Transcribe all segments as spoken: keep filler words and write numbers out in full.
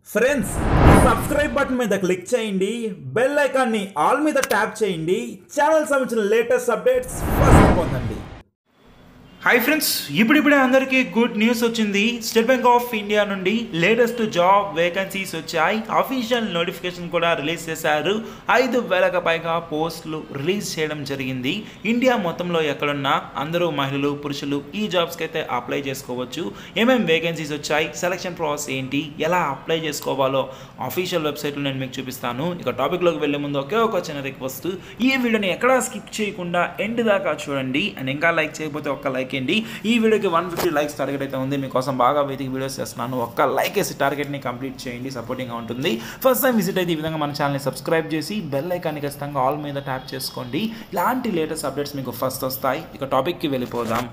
Friends subscribe button మీద click చేయండి, bell ఐకాన్ని ఆల్ మీద ట్యాప్ చేయండి, ఛానల్ సంబంధించిన లేటెస్ట్ అప్డేట్స్ ఫస్ట్ పొందండి. హాయ్ ఫ్రెండ్స్, ఇప్పుడిప్పుడే అందరికీ గుడ్ న్యూస్ వచ్చింది. స్టేట్ బ్యాంక్ ఆఫ్ ఇండియా నుండి లేటెస్ట్ జాబ్ వేకెన్సీస్ వచ్చాయి. అఫీషియల్ నోటిఫికేషన్ కూడా రిలీజ్ చేశారు. ఐదు వేలకు పైగా పోస్టులు రిలీజ్ చేయడం జరిగింది. ఇండియా మొత్తంలో ఎక్కడున్నా అందరూ మహిళలు పురుషులు ఈ జాబ్స్కి అయితే అప్లై చేసుకోవచ్చు. ఏమేమి వేకెన్సీస్ వచ్చాయి, సెలక్షన్ ప్రాసెస్ ఏంటి, ఎలా అప్లై చేసుకోవాలో అఫీషియల్ వెబ్సైట్లో నేను మీకు చూపిస్తాను. ఇక టాపిక్లోకి వెళ్ళే ముందు ఒకే ఒక చిన్న రిక్వెస్ట్, ఈ వీడియోని ఎక్కడా స్కిప్ చేయకుండా ఎండ్ దాకా చూడండి. అండ్ ఇంకా లైక్ చేయకపోతే ఒక్క లైక్ ఈ వీడియోకి వన్ ఫిఫ్టీ లైక్స్ టార్గెట్ అయితే ఉంది. మీకోసం బాగా వెతికి వీడియోస్ చేస్తున్నాను. ఒక్క లైక్ వేసి టార్గెట్ని కంప్లీట్ చేయండి, సపోర్టింగ్గా ఉంటుంది. ఫస్ట్ టైం విజిట్ అయితే ఈ విధంగా మన ఛానల్ని సబ్స్క్రైబ్ చేసి బెల్ ఐకాన్ని ఖచ్చితంగా ఆల్ మీద ట్యాప్ చేసుకోండి. ఇలాంటి లేటెస్ట్ అప్డేట్స్ మీకు ఫస్ట్ వస్తాయి. ఇక టాపిక్కి వెళ్ళిపోదాం.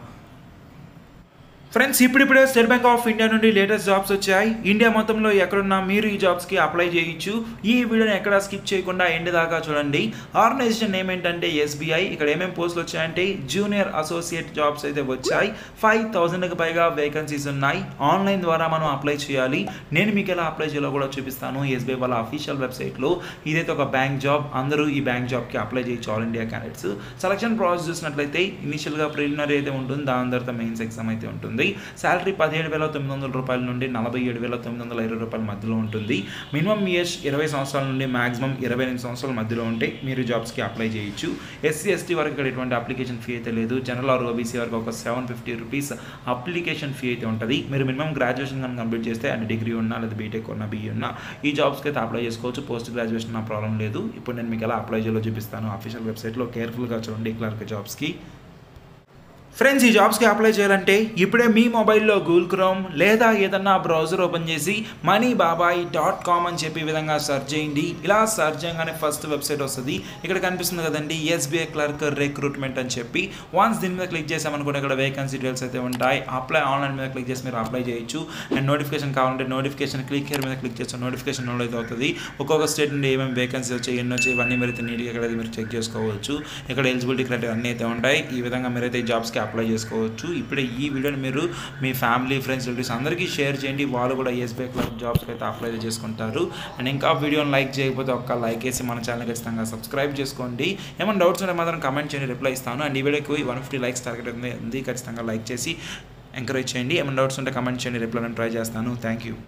ఫ్రెండ్స్, ఇప్పుడిప్పుడే స్టేట్ బ్యాంక్ ఆఫ్ ఇండియా నుండి లేటెస్ట్ జాబ్స్ వచ్చాయి. ఇండియా మొత్తంలో ఎక్కడున్నా మీరు ఈ జాబ్స్కి అప్లై చేయొచ్చు. ఈ వీడియోని ఎక్కడ స్కిప్ చేయకుండా ఎండ్ దాకా చూడండి. ఆర్గనైజేషన్ నేమ్ ఏంటంటే ఎస్బీఐ. ఇక్కడ ఏమేమి పోస్టులు వచ్చాయంటే జూనియర్ అసోసియేట్ జాబ్స్ అయితే వచ్చాయి. ఫైవ్ థౌజండ్కి పైగా వేకెన్సీస్ ఉన్నాయి. ఆన్లైన్ ద్వారా మనం అప్లై చేయాలి. నేను మీకు ఎలా అప్లై చేయాలో కూడా చూపిస్తాను ఎస్బీఐ వాళ్ళ అఫీషియల్ వెబ్సైట్లో. ఇదైతే ఒక బ్యాంక్ జాబ్. అందరూ ఈ బ్యాంక్ జాబ్కి అప్లై చేయొచ్చు, all India candidates. Selection process చూసినట్లయితే ఇనిషియల్గా ప్రిలిమినరీ అయితే ఉంటుంది, దాని తర్వాత మెయిన్స్ ఎగ్జామ్ అయితే ఉంటుంది. శాలరీ పదిహేడు వేల తొమ్మిది వందల రూపాయల నుండి నలభై ఏడు వేల తొమ్మిది వందల ఇరవై రూపాయల మధ్యలో ఉంటుంది. మినిమం ఏజ్ ఇరవై సంవత్సరాల నుండి మాక్సిమం ఇరవై ఎనిమిది సంవత్సరాల మధ్యలో ఉంటే మీరు జాబ్స్కి అప్లై చేయొచ్చు. ఎస్సీ ఎస్టీ వరకు ఇక్కడ ఎటువంటి అప్లికేషన్ ఫీ అయితే లేదు. జనరల్ ఆర్ ఓబీసీ వరకు ఒక seven fifty rupees application fee అయితే ఉంటుంది. మీరు మినిమం గ్రాడ్యుయేషన్ కానీ కంప్లీట్ చేస్తే అండ్ డిగ్రీ ఉన్నా లేదా బీటెక్ ఉన్నా బీఈ ఉన్నా ఈ జాబ్స్కి అయితే అప్లై చేసుకోవచ్చు. పోస్ట్ గ్రాడ్యుయేషన్ నా ప్రాబ్లం లేదు. ఇప్పుడు నేను మీకు ఎలా అప్లై చేయాలో చూపిస్తాను. అఫీషియల్ వెబ్సైట్లో కేర్ఫుల్గా చూడండి క్లర్క్ జాబ్స్కి. ఫ్రెండ్స్, ఈ జాబ్స్కి అప్లై చేయాలంటే ఇప్పుడే మీ మొబైల్లో గూగుల్ క్రోమ్ లేదా ఏదన్నా బ్రౌజర్ ఓపెన్ చేసి మనీ బాబాయ్ డాట్ కామ్ అని చెప్పి ఈ విధంగా సెర్చ్ చేయండి. ఇలా సెర్చ్ చేయగానే ఫస్ట్ వెబ్సైట్ వస్తుంది. ఇక్కడ కనిపిస్తుంది కదండి ఎస్బీఐ క్లర్క్ రిక్రూట్మెంట్ అని చెప్పి. వన్స్ దీని మీద క్లిక్ చేసామనుకుంటే ఇక్కడ వేకెన్సీ డీటెయిల్స్ అయితే ఉంటాయి. అప్లై ఆన్లైన్ మీద క్లిక్ చేసి మీరు అప్లై చేయొచ్చు. అండ్ నోటిఫికేషన్ కావాలంటే నోటిఫికేషన్ క్లిక్ హియర్ మీద క్లిక్ చేస్తే నోటిఫికేషన్ అయితే అవుతుంది. ఒక్కొక్క స్టేట్ నుండి ఏమేమి వేకెన్సీ వచ్చాయి, ఎన్ని వచ్చాయి, ఇవన్నీ మీరైతే నీట్గా ఇక్కడ మీరు చెక్ చేసుకోవచ్చు. ఇక్కడ ఎలిజిబిలిటీ క్రైటీరియా అన్నీ అయితే ఉంటాయి. ఈ విధంగా మీరైతే ఈ జాబ్స్కి అప్లై చేసుకోవచ్చు. ఇప్పుడే ఈ వీడియోని మీరు మీ ఫ్యామిలీ ఫ్రెండ్స్ రిలేటివ్స్ అందరికీ షేర్ చేయండి. వాళ్ళు కూడా ఎస్బీఐ క్లర్క్ జాబ్స్కి అయితే అప్లై చేసుకుంటారు. అండ్ ఇంకా వీడియోని లైక్ చేయకపోతే ఒక్క లైక్ వేసి మన ఛానల్ ఖచ్చితంగా సబ్స్క్రైబ్ చేసుకోండి. ఏమైనా డౌట్స్ ఉంటే మాత్రం కమెంట్ చేయండి, రిప్లై ఇస్తాను. అండ్ ఈ వీడియోకి వన్ ఫిఫ్టీ లైక్స్ టార్గెట్ ఉంది, ఖచ్చితంగా లైక్ చేసి ఎంకరేజ్ చేయండి. ఏమైనా డౌట్స్ ఉంటే కమెంట్ చేయండి, రిప్లై నేను ట్రై చేస్తాను. Thank you.